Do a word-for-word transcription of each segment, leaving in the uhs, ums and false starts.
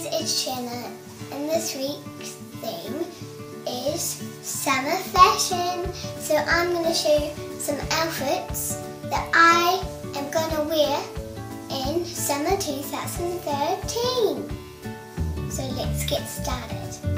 it's Jenna, and this week's theme is summer fashion. So I'm going to show you some outfits that I am going to wear in summer two thousand thirteen. So let's get started.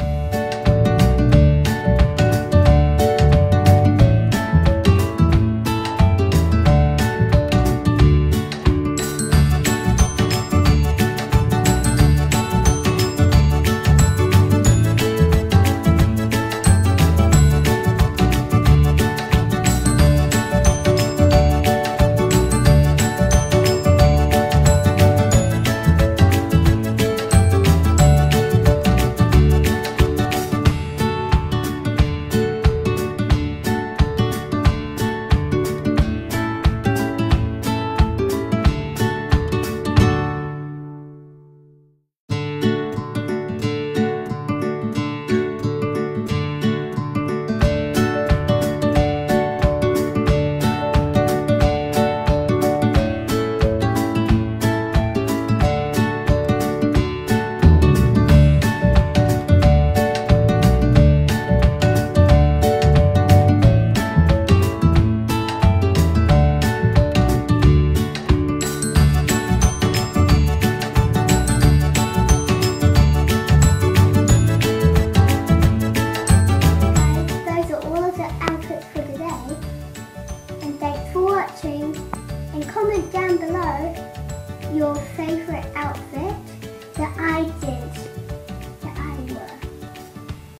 And comment down below your favourite outfit that I did.